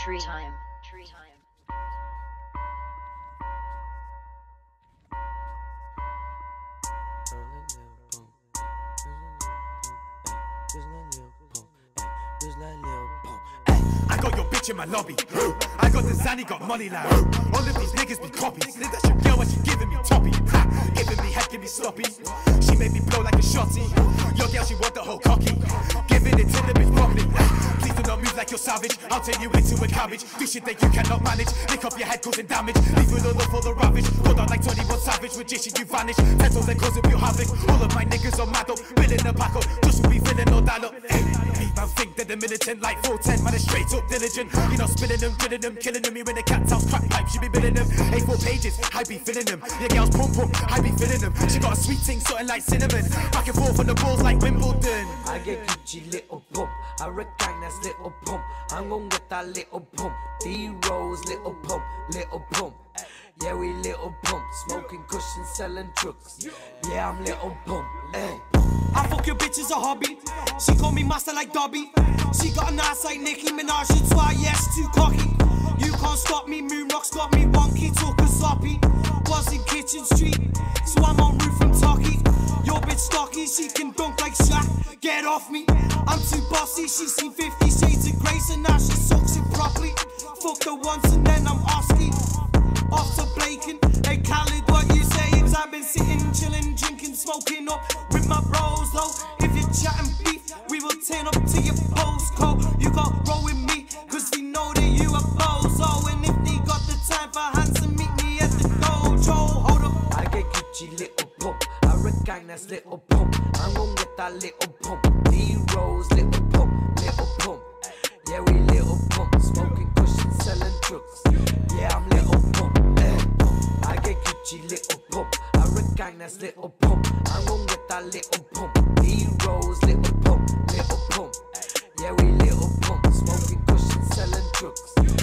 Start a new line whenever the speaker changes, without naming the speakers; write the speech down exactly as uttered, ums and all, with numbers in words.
Tree time. Tree time.
I got your bitch in my lobby. I got the Zanny, got money like all of these niggas be copies. That's your girl and she giving me toppy. Ha, giving me head, give me sloppy. She made me blow like a shotty. Your girl, she want the whole cocky. Giving it to the bitch properly. Please do not move like you're savage. I'll turn you into a cabbage. Do shit that you cannot manage. Lick off your head causing damage. Leave it all up for the rubbish. Hold on like twenty-one Savage. Magician, you vanish. Pencil then cause of your havoc. All of my niggas are mad up. Billing the back up. Just will be filling all that up. Hey, hey, man, think that the militant like four ten. Man, is straight up diligent. You know, spinning them, drilling them, killing them. You in the cat's house, crack pipe. She be billing them. A four pages. I be filling them. Your girl's pump pump. I be filling them. She got a sweet thing, something like cinnamon. Back and forth on the balls like Wimbledon.
I get Gucci little pump. I recognize little pump. I'm gon' get that little pump. D-Rose little pump, little pump. Yeah, we little pump. Smoking cushion, selling trucks. Yeah, I'm little pump. Ay.
I fuck your bitch as a hobby. She call me master like Dobby. She got an ass like Nicki Minaj. It's why yes, too cocky. You can't stop me. Moon rocks got me wonky, talking sloppy. Was in Kitchen Street, so I'm on roof from Tocky. Your bitch stocky, she can dunk like Shaq. Get off me, I'm too bossy. She's seen fifty Shades of Grace and now she sucks it properly. Fuck her once and then I'm Oski. Off to Blaken. Hey Khaled, what you say? Cause I've been sitting, chilling, drinking, smoking up with my bros though. If you're chatting beef, we will turn up to your postcode. You got roll with me, cause we know that you a bozo. And if they got the time for Hanson, meet me at the dojo. Hold up.
I get Gucci little pump. I recognize little pump. I'm gon' get that little pump. D-Rose little pump, little pump. Yeah, we little pump. Smoking cushion, selling trucks. Yeah, I'm little pump. Eh. I get Gucci little pump. I recognize little pump. I'm gon' get that little pump. D-Rose little pump, little pump. Yeah, we little pump. Smoking cushion, selling trucks.